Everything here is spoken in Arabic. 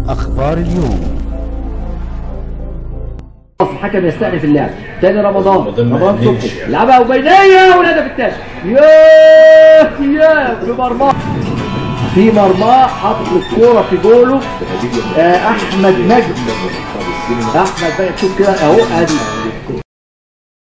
أخبار اليوم. الحكم يستأنف اللعب. تاني رمضان صبحي لعبها وبينية والهدف الثاني. ياه في مرماه حط الكوره في جوله. احمد مجدي شوف كده اهو ادي